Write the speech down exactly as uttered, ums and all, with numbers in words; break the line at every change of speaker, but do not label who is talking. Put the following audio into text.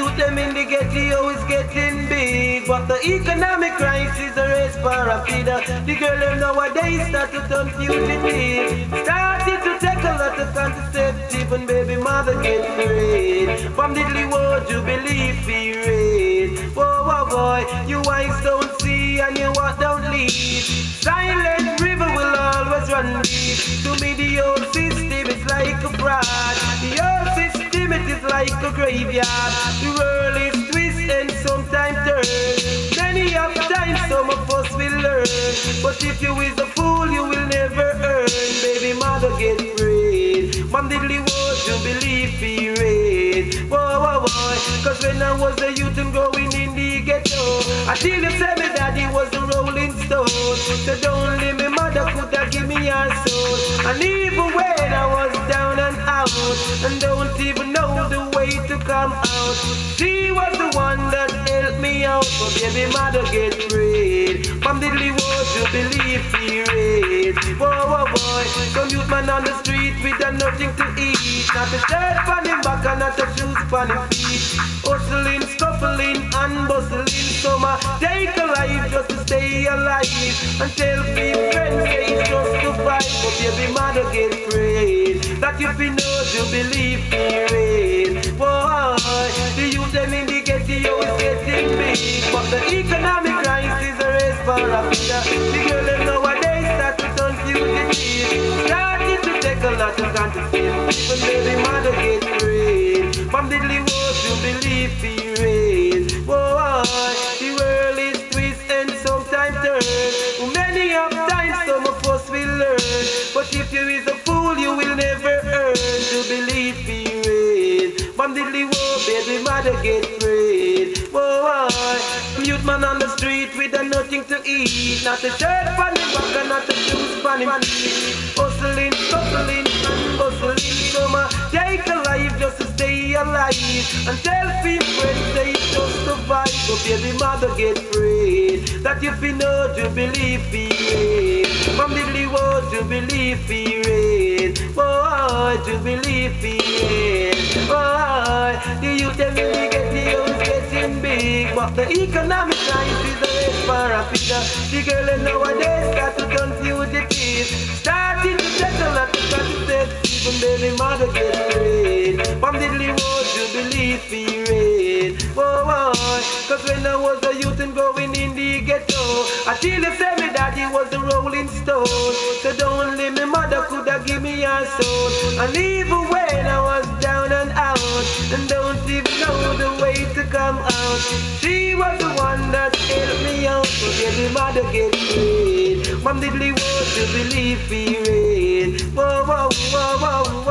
youth them in the ghetto is getting big, but the economic crisis a race for a feeder. The girl them nowadays start to turn fugitive, started to take a lot of contraceptive, and baby mother get afraid. From diddly word you believe he raid. Whoa, whoa, boy, you eyes don't see and you walk don't lead. Silent river will always run deep. To me the old system is like a fraud. The old system it is like a graveyard. The world is twist and sometimes turn. Many of times some of us will learn, but if you is a fool you will never earn. Baby mother get prayed. Mom diddly word you believe he raid. Whoa, whoa, whoa. Cause when I was a youth and growing in the ghetto, I tell you say me daddy was a rolling stone. So don't leave me mother could have give me her soul. And even when I was down and out, and don't even know the way to come out, she was the one that helped me out. But baby mother get prayed. From diddly word you believe he raid. Whoa, whoa, boy. Some youth man on the street with a nothing to eat. Not a shirt on him back and not a shoes on him feet. Hustling, scuffling and bustling. Some a take a life just to stay alive, and tell me friends say it's just to fight. But baby mother get prayed. That if he knows you believe he raid. Boy, the youth them in the ghetto is getting big, but the economic crisis a race for a feeder. The girl them nowadays start to turn fugitive, started to take a lot of contraceptive, but baby mother get prayed. From diddly word you believe he raid. Boy, the world is twist and sometimes turn. Many of times some of us will learn, but if you is a fool you will never earn to believe he raid. From diddly word baby mother get prayed. Boy, youth man on the street with a nothing to eat. Not a shirt on him back and not a shoes on him feet. Hustling, scuffling and bustling. Some a take a life just to stay alive, and tell people friends they just survive. But baby mother get prayed. That if you know you believe he raid. From diddly word you believe he raid. Boy, you believe he raid. Boy, the youth them in the ghetto is getting big, but the economic crisis is a race for a feeder. The girl them nowadays got to turn fugitive, starting to take a lot of contraceptive, even baby mother get prayed. From diddly word you believe he raid. Whoa, whoa. Cause when I was a youth and growing in the ghetto, I tell you say me daddy was a rolling stone. So don't leave me mother could have give me her soul. And even when I was down and out, and don't even know the way to come out, she was the one that helped me out. So baby mother get prayed. From diddly word you believe he raid. Whoa, whoa, whoa, whoa, whoa.